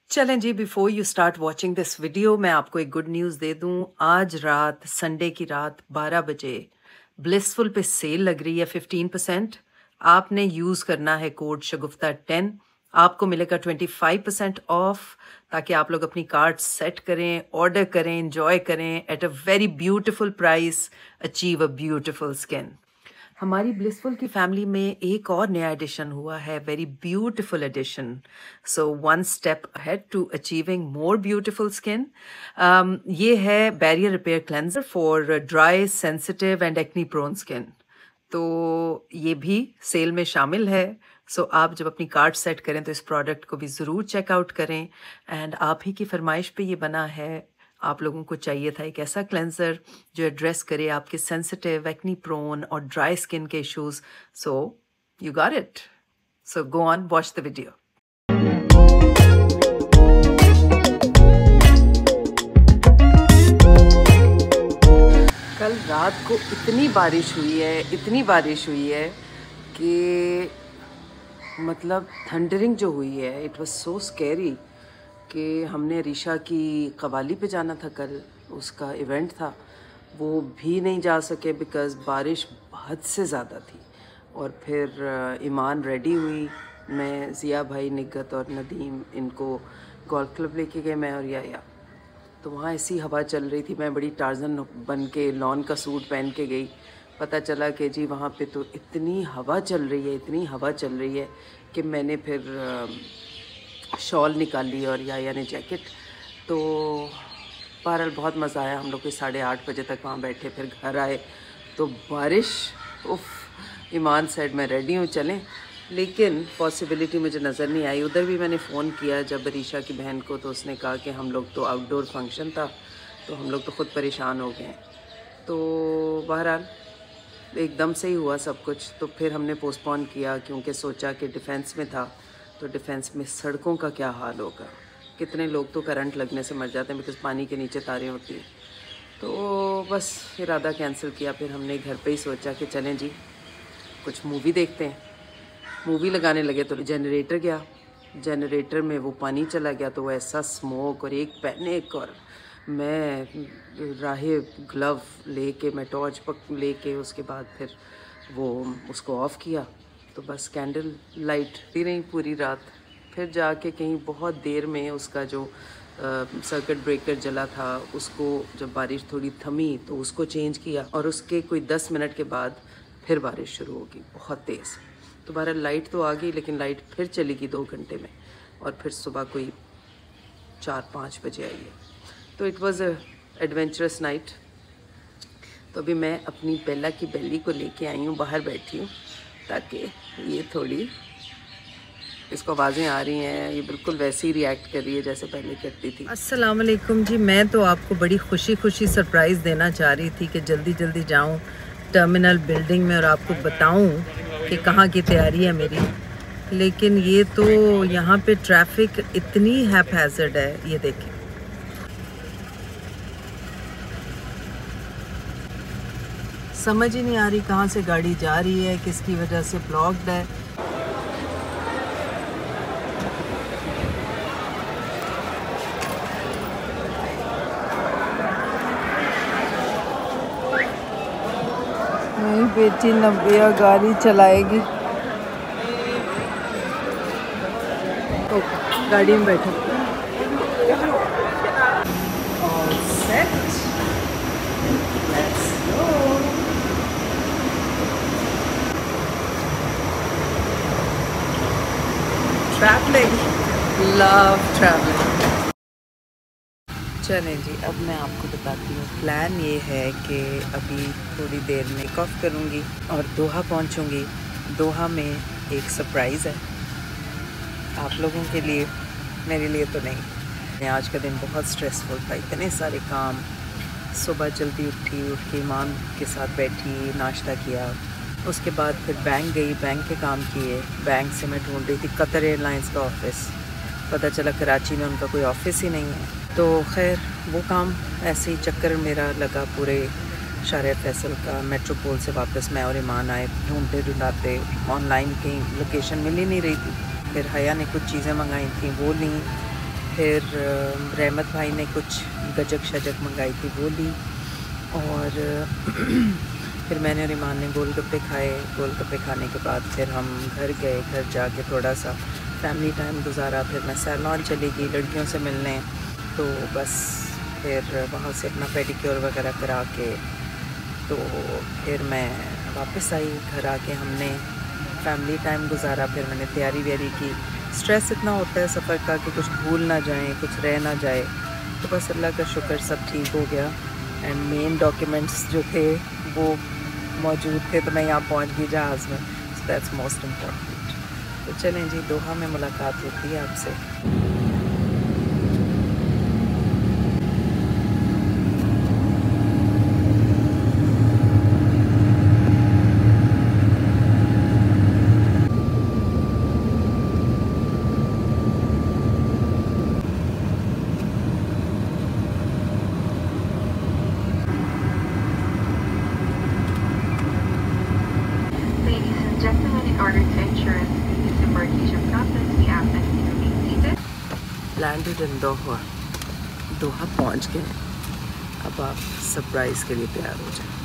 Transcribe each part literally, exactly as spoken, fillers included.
चलें जी, before you start watching this video मैं आपको एक गुड न्यूज़ दे दूं। आज रात संडे की रात बारह बजे ब्लिसफुल पे सेल लग रही है फिफ्टीन परसेंट। आपने यूज़ करना है कोड शगुफ्ता टेन, आपको मिलेगा ट्वेंटी फाइव परसेंट ऑफ, ताकि आप लोग अपनी कार्ड सेट करें, ऑर्डर करें, इंजॉय करें at a very beautiful price, achieve a beautiful skin. हमारी ब्लिसफुल की फैमिली में एक और नया एडिशन हुआ है, very beautiful addition. So one step ahead to achieving more beautiful skin. ये है barrier repair cleanser for dry, sensitive and acne prone skin. तो ये भी सेल में शामिल है। सो so, आप जब अपनी कार्ड सेट करें तो इस प्रोडक्ट को भी ज़रूर चेकआउट करें। एंड आप ही की फरमाइश पे ये बना है। आप लोगों को चाहिए था एक ऐसा क्लेंजर जो एड्रेस करे आपके सेंसिटिव, एक्नी प्रोन और ड्राई स्किन के issues. So you got it. So go on, watch the video. कल रात को इतनी बारिश हुई है, इतनी बारिश हुई है कि मतलब थंडरिंग जो हुई है, इट वाज सो स्कैरी कि हमने रीशा की कवाली पे जाना था, कल उसका इवेंट था, वो भी नहीं जा सके बिकॉज़ बारिश हद से ज़्यादा थी। और फिर ईमान रेडी हुई, मैं, ज़िया भाई, निगत और नदीम इनको गोल्फ क्लब लेके गए, मैं और याया। तो वहाँ ऐसी हवा चल रही थी, मैं बड़ी टार्जन बन के लॉन का सूट पहन के गई। पता चला कि जी वहाँ पे तो इतनी हवा चल रही है, इतनी हवा चल रही है कि मैंने फिर शॉल निकाली और याया ने जैकेट। तो बहरहाल बहुत मज़ा आया। हम लोग के साढ़े आठ बजे तक वहाँ बैठे, फिर घर आए तो बारिश, उफ। ईमान साइड में रेडी हूँ, चलें, लेकिन पॉसिबिलिटी मुझे नज़र नहीं आई। उधर भी मैंने फ़ोन किया जब रीशा की बहन को, तो उसने कहा कि हम लोग तो आउटडोर फंक्शन था, तो हम लोग तो ख़ुद परेशान हो गए। तो बहरहाल एकदम से ही हुआ सब कुछ। तो फिर हमने पोस्टपोन किया क्योंकि सोचा कि डिफेंस में था, तो डिफेंस में सड़कों का क्या हाल होगा, कितने लोग तो करंट लगने से मर जाते हैं बिकॉज़ पानी के नीचे तारें होती हैं। तो बस इरादा कैंसिल किया। फिर हमने घर पे ही सोचा कि चलें जी कुछ मूवी देखते हैं। मूवी लगाने लगे तो जनरेटर गया, जनरेटर में वो पानी चला गया, तो वो ऐसा स्मोक और एक पैनिक, और मैं राहे ग्लव लेके, मैं टॉर्च पक लेके, उसके बाद फिर वो उसको ऑफ़ किया। तो बस कैंडल लाइट दी रही पूरी रात। फिर जाके कहीं बहुत देर में उसका जो सर्किट ब्रेकर जला था, उसको जब बारिश थोड़ी थमी तो उसको चेंज किया, और उसके कोई दस मिनट के बाद फिर बारिश शुरू होगी बहुत तेज़। तो बहरहाल लाइट तो आ गई, लेकिन लाइट फिर चलेगी दो घंटे में, और फिर सुबह कोई चार पाँच बजे आई है। तो it was a adventurous night. तो अभी मैं अपनी बेला की बेली को लेके आई हूँ, बाहर बैठी हूँ, ताकि ये थोड़ी, इसको आवाज़ें आ रही हैं, ये बिल्कुल वैसे ही रिएक्ट कर रही है जैसे पहले करती थी। अस्सलाम वालेकुम जी। मैं तो आपको बड़ी खुशी खुशी सरप्राइज़ देना चाह रही थी कि जल्दी जल्दी जाऊँ टर्मिनल बिल्डिंग में और आपको बताऊँ कि कहाँ की तैयारी है मेरी, लेकिन ये तो यहाँ पे ट्रैफिक इतनी हैपहैज़र्ड है, ये देखें। समझ ही नहीं आ रही कहाँ से गाड़ी जा रही है, किसकी वजह से ब्लॉक्ड है। मेरी बेटी नब्बिया गाड़ी चलाएगी। तो गाड़ी में बैठो। All set. Let's go. Traveling. Love traveling. चलें जी, अब मैं आपको बताती हूँ। प्लान ये है कि अभी थोड़ी देर में टेक ऑफ करूँगी और दोहा पहुँचूँगी। दोहा में एक सरप्राइज़ है आप लोगों के लिए, मेरे लिए तो नहीं। आज का दिन बहुत स्ट्रेसफुल था, इतने सारे काम। सुबह जल्दी उठी, उठ के इमाम के साथ बैठी, नाश्ता किया, उसके बाद फिर बैंक गई, बैंक के काम किए। बैंक से मैं ढूंढ रही थी कतर एयरलाइंस का ऑफ़िस, पता चला कराची में उनका कोई ऑफ़िस ही नहीं है। तो खैर वो काम ऐसे ही चक्कर मेरा लगा पूरे शारे फैसल का। मेट्रोपोल से वापस मैं और ईमान आए, ढूंढते ढूंढाते, ऑनलाइन कहीं लोकेशन मिल ही नहीं रही थी। फिर हया ने कुछ चीज़ें मंगाई थी, वो ली, फिर रहमत भाई ने कुछ गजक शजक मंगाई थी वो ली, और फिर मैंने और ईमान ने गोलगप्पे खाए। गोलगप्पे खाने के बाद फिर हम घर गए। घर जाके थोड़ा सा फैमिली टाइम गुजारा। फिर मैं सैलून चली गई लड़कियों से मिलने, तो बस फिर वहाँ से अपना पेडिक्योर वगैरह करा के तो फिर मैं वापस आई। घर आके हमने फैमिली टाइम गुजारा। फिर मैंने तैयारी व्यारी की। स्ट्रेस इतना होता है सफ़र का कि कुछ भूल ना जाए, कुछ रह ना जाए, तो बस अल्लाह का शुक्र सब ठीक हो गया। एंड मेन डॉक्यूमेंट्स जो थे वो मौजूद थे, तो मैं यहाँ पहुँच गई जहाज़ में। So that's most important. तो चलें जी, दोहा में मुलाकात होती है आपसे। लैंडेड इन दोहा, दोहा पहुंच गए। अब आप सरप्राइज़ के लिए तैयार हो जाए।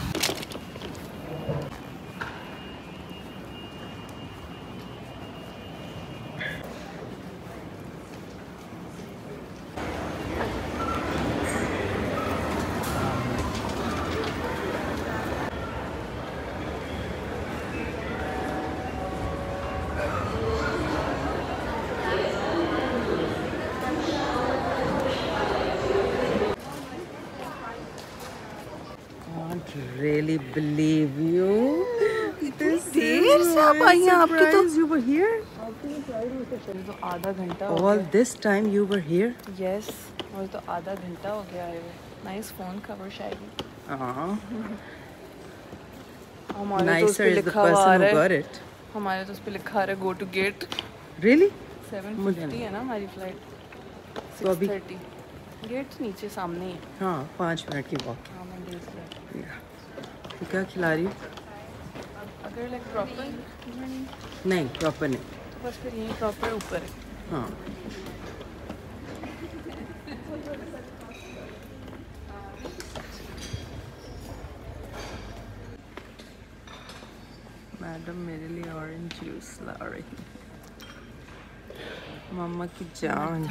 Really believe you. This देर से आप आई हैं, आपकी तो you were here. तो आधा घंटा All this time you were here. Yes, और तो आधा घंटा हो गया है। Nice phone cover शायरी। हाँ। हमारे तो उस पे लिखा हुआ आ रहा है। हमारे तो उस पे लिखा आ रहा है go to gate. Really? seven fifty है ना हमारी फ्लाइट। तो अभी six thirty. गेट नीचे सामने ही। हाँ, पाँच मिनट की वॉक। हाँ मैं देख रही हूँ। तो क्या खिला रही हूँ? अगर लाइक प्रॉपर नहीं, प्रॉपर नहीं, तो बस फिर यही प्रॉपर ऊपर है। हाँ। मैडम मेरे लिए ऑरेंज जूस ला रही। मम्मा की जान।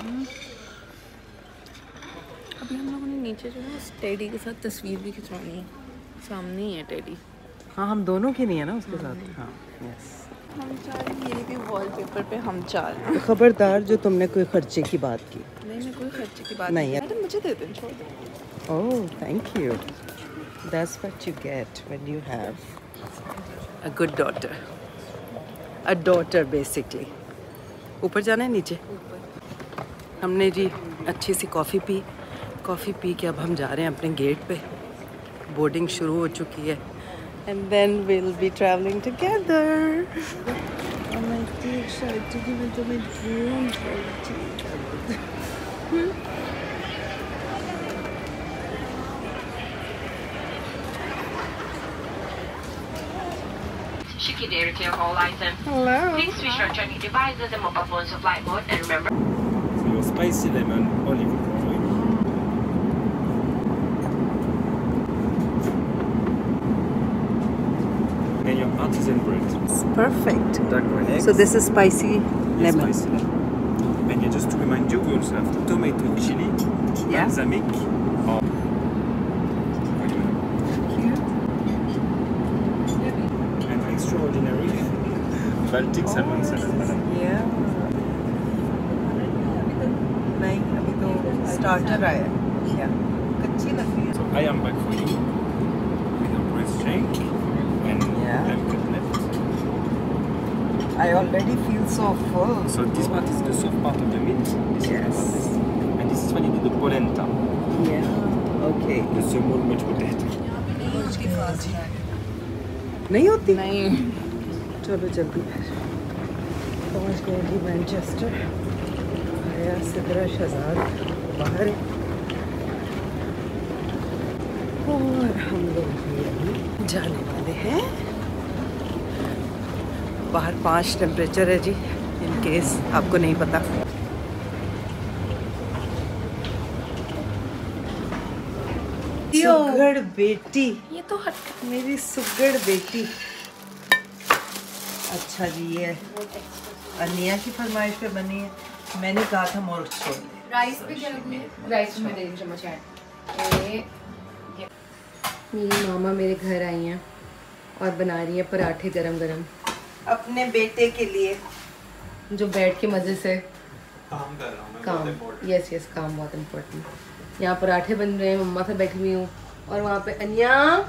अभी हम लोगों ने नीचे जो है टेडी के साथ तस्वीर भी खिंचवानी है। सामने ही है टेडी। हाँ, हम दोनों की नहीं है ना उसके साथ। हाँ, यस। हम चार, ये भी वॉलपेपर पे हम चार। तो खबरदार जो तुमने कोई खर्चे की बात की। नहीं, मैं कोई खर्चे की बात नहीं है। मैडम मुझे दे दें, छोड़ दो। Oh, thank you. That's what you get when you have a good daughter. A daughter basically. ऊपर जाना है नीचे? हमने जी अच्छी सी कॉफ़ी पी। कॉफ़ी पी के अब हम जा रहे हैं अपने गेट पे। बोर्डिंग शुरू हो चुकी है। And then we'll be traveling together. I'm like too excited to give it to my dream Shiki data to your whole item. Hello. Please switch your tracking devices and mobile phones to flight mode, and remember. So your spicy lemon olive oil. And your artisan bread. It's perfect. Dark eggs. So this is spicy Yes, lemon. spicy lemon. And yeah, just to remind you, we also have tomato chili, Yeah. balsamic, or and extraordinary Baltic salmon salad. Yeah. नहीं, अभी तो starter आया है। Yeah. कच्ची लग रही है। So I am back for you with a breast shake and Yeah. lamb cutlet. I already feel so full. So this part is the soft part of the meat. This Yes. is the part. And this is when you do the polenta, Yeah. Okay. the small mashed potato. नहीं होती? नहीं। चलो जल्दी पहुंच गए जी Manchester. आया सिदरा शहजाद बाहर है और हम लोग भी अभी जाने वाले हैं। बाहर पाँच टेम्परेचर है जी, इन केस आपको नहीं पता। सुगड़ बेटी, ये तो हट। मेरी सुगड़ बेटी। अच्छा जी, ये अनिया की फरमाइश पे बनी है। मैंने कहा था मोर छोले। राइस भी राइस में दे चम्मच ऐड। मेरी मामा मेरे घर आई हैं और बना रही है पराठे गरम गरम अपने बेटे के लिए, जो बैठ के मजे से काम कर रहा हूँ मैं। काम। यस यस, काम बहुत इम्पोर्टेंट। यहाँ पराठे बन रहे हैं, मम्मा से बैठी हुई हूँ और वहाँ पे अनिया।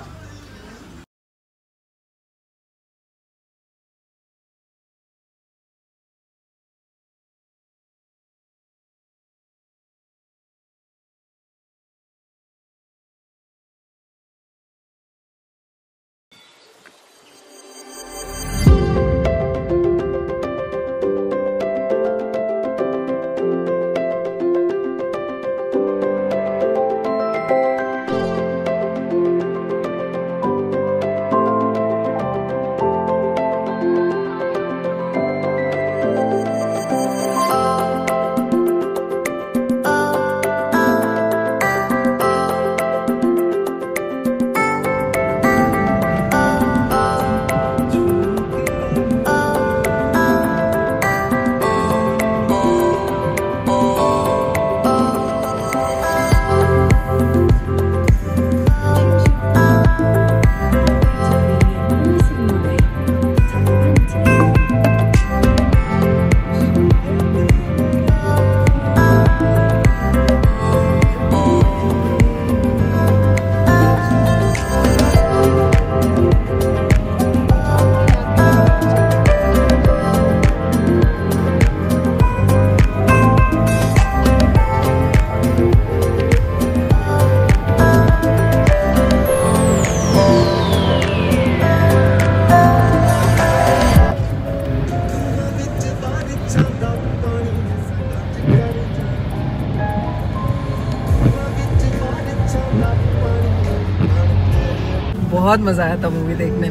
बहुत मज़ा आया था मूवी देखने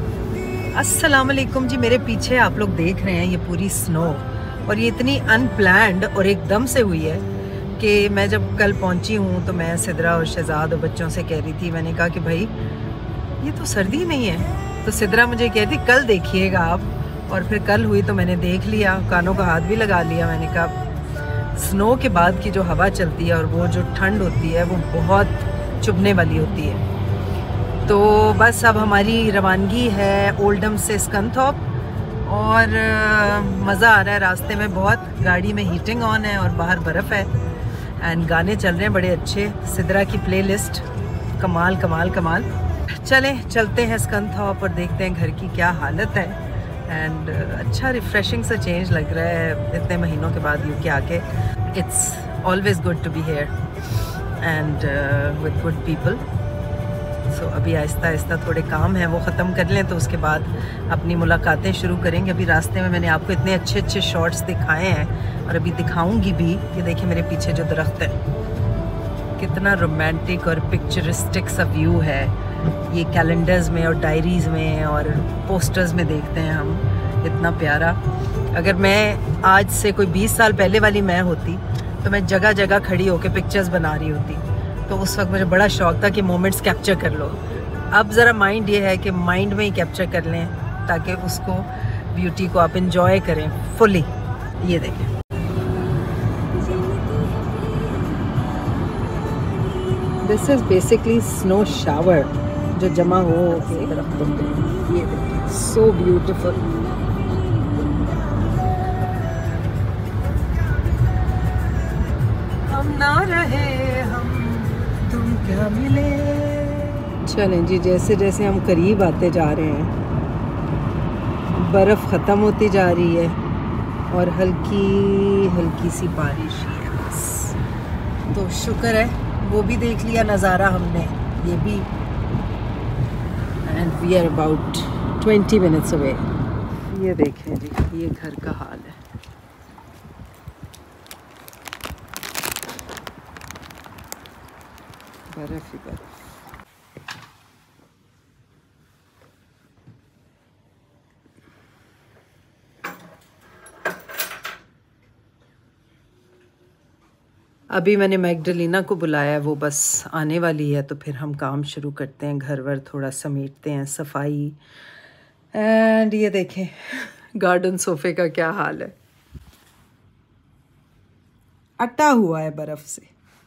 में। अस्सलाम वालेकुम जी, मेरे पीछे आप लोग देख रहे हैं ये पूरी स्नो, और ये इतनी अनप्लैंड और एकदम से हुई है कि मैं जब कल पहुंची हूँ तो मैं सिद्रा और शहजाद और बच्चों से कह रही थी, मैंने कहा कि भाई ये तो सर्दी नहीं है। तो सिद्रा मुझे कह रही कल देखिएगा आप, और फिर कल हुई तो मैंने देख लिया, कानों का हाथ भी लगा लिया। मैंने कहा स्नो के बाद की जो हवा चलती है और वो जो ठंड होती है वो बहुत चुभने वाली होती है। तो बस अब हमारी रवानगी है ओल्डम से स्कंथॉप, और मज़ा आ रहा है रास्ते में बहुत। गाड़ी में हीटिंग ऑन है और बाहर बर्फ़ है, एंड गाने चल रहे हैं बड़े अच्छे। सिद्रा की प्लेलिस्ट कमाल कमाल कमाल। चलें चलते हैं स्कंथॉप और देखते हैं घर की क्या हालत है। एंड अच्छा रिफ़्रेशिंग सा चेंज लग रहा है इतने महीनों के बाद यूके आके। It's always good to be here and with good people. So so, अभी आहिस्ता आहिस्ता थोड़े काम हैं वो ख़त्म कर लें तो उसके बाद अपनी मुलाकातें शुरू करेंगे। अभी रास्ते में मैंने आपको इतने अच्छे अच्छे शॉट्स दिखाए हैं और अभी दिखाऊंगी भी। ये देखिए मेरे पीछे जो दरख्त है, कितना रोमांटिक और पिक्चरिस्टिक सा व्यू है। ये कैलेंडर्स में और डायरीज़ में और पोस्टर्स में देखते हैं हम, इतना प्यारा। अगर मैं आज से कोई बीस साल पहले वाली मैं होती तो मैं जगह जगह खड़ी होकर पिक्चर्स बना रही होती। तो उस वक्त मुझे बड़ा शौक था कि मोमेंट्स कैप्चर कर लो। अब ज़रा माइंड ये है कि माइंड में ही कैप्चर कर लें ताकि उसको ब्यूटी को आप इंजॉय करें फुली। ये देखें, this is basically snow shower जो जमा हो के दरख्तों पे। ये देखिए, सो ब्यूटीफुल। हम ना रहे हम तुम क्या मिले। चलें जी, जैसे जैसे हम करीब आते जा रहे हैं बर्फ़ ख़त्म होती जा रही है और हल्की हल्की सी बारिश ही है बस। तो शुक्र है वो भी देख लिया नज़ारा हमने, ये भी। And we are about twenty minutes away. ये देखें जी, ये घर का हाल है। बर्फ ही बर्फ। अभी मैंने मैगडलिना को बुलाया है, वो बस आने वाली है तो फिर हम काम शुरू करते हैं, घर वर थोड़ा समेटते हैं, सफाई। एंड ये देखें गार्डन सोफे का क्या हाल है, अटा हुआ है बर्फ़ से।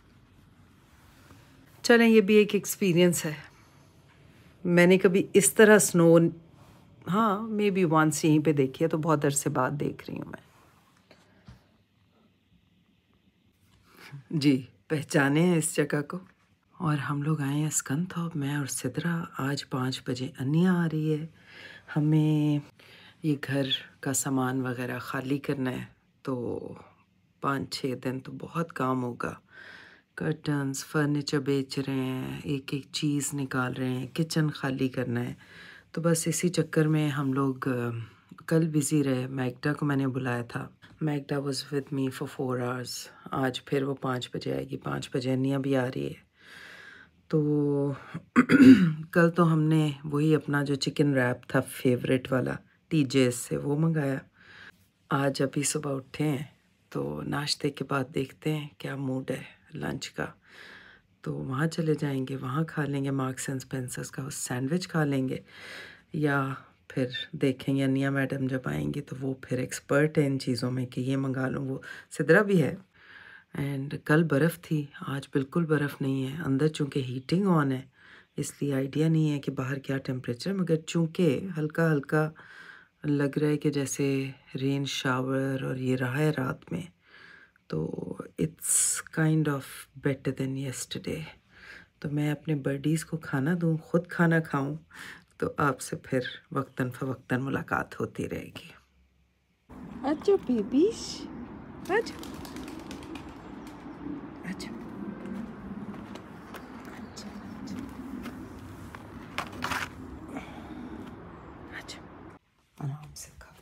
चलें, ये भी एक एक्सपीरियंस है। मैंने कभी इस तरह स्नो, हाँ मे बी वंस यहीं पे देखी है, तो बहुत अरसे बाद देख रही हूँ मैं। जी पहचाने हैं इस जगह को। और हम लोग आए हैं स्कंदथॉर्प, मैं और सिद्रा। आज पाँच बजे अनिया आ रही है, हमें ये घर का सामान वगैरह ख़ाली करना है, तो पाँच छः दिन तो बहुत काम होगा। कर्टन्स, फर्नीचर बेच रहे हैं, एक एक चीज़ निकाल रहे हैं, किचन खाली करना है। तो बस इसी चक्कर में हम लोग कल बिज़ी रहे। मैगडा को मैंने बुलाया था, Magda was with me for four hours. आज फिर वो पाँच बजे आएगी, पाँच बजे अनिया भी आ रही है। तो कल तो हमने वही अपना जो चिकन रैप था फेवरेट वाला टीजेस से, वो मंगाया। आज अभी सुबह उठे हैं तो नाश्ते के बाद देखते हैं क्या मूड है लंच का, तो वहाँ चले जाएंगे, वहाँ खा लेंगे मार्क्स एंड स्पेंसर्स का सैंडविच खा लेंगे, या फिर देखेंगे अनिया मैडम जब आएंगी तो वो फिर एक्सपर्ट है इन चीज़ों में कि ये मंगा लूँ, वो सिद्रा भी है। एंड कल बर्फ़ थी, आज बिल्कुल बर्फ़ नहीं है। अंदर चूँकि हीटिंग ऑन है इसलिए आइडिया नहीं है कि बाहर क्या टेम्परेचर, मगर चूँकि हल्का हल्का लग रहा है कि जैसे रेन शावर और ये रहा है रात में, तो it's kind of better than yesterday. तो मैं अपने बर्डीज़ को खाना दूँ, ख़ुद खाना खाऊँ, तो आपसे फिर वक्तन फ़वक्तन मुलाकात होती रहेगी। आजो बेबीश, आजो आजो आजो, आराम से खा।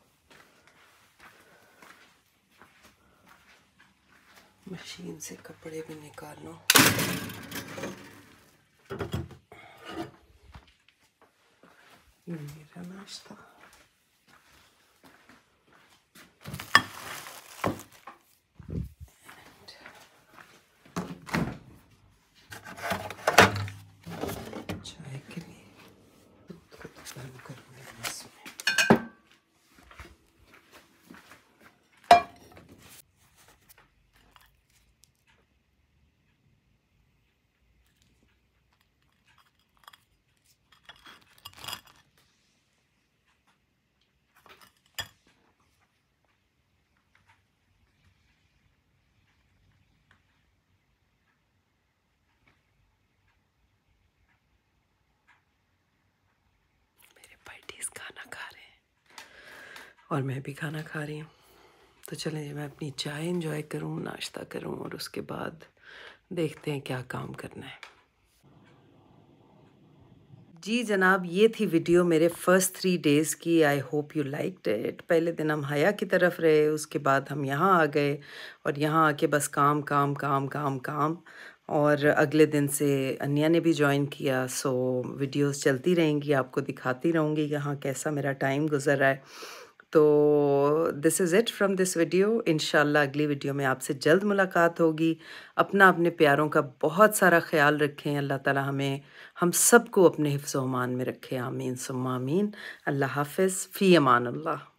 मशीन से कपड़े भी निकालो। ये मेरा नाश्ता। चाय के लिए दूध को गर्म करूँगी इसमें। बर्डीज़ खाना खा रहे हैं और मैं भी खाना खा रही हूँ। तो चलें मैं अपनी चाय एंजॉय करूँ, नाश्ता करूँ, और उसके बाद देखते हैं क्या काम करना है। जी जनाब, ये थी वीडियो मेरे फर्स्ट थ्री डेज़ की। I hope you liked it. पहले दिन हम हया की तरफ रहे, उसके बाद हम यहाँ आ गए और यहाँ आके बस काम काम काम काम काम। और अगले दिन से अनिया ने भी ज्वाइन किया, सो वीडियोस चलती रहेंगी, आपको दिखाती रहूँगी यहाँ कैसा मेरा टाइम गुजर रहा है। तो this is it from this video. इंशाल्लाह अगली वीडियो में आपसे जल्द मुलाकात होगी। अपना अपने प्यारों का बहुत सारा ख्याल रखें। अल्लाह ताला हमें हम सबको अपने हिफ्ज़-ओ-अमान में रखे। आमीन सुम्मा आमीन। अल्लाह हाफ़िज़, फ़ी अमान अल्लाह।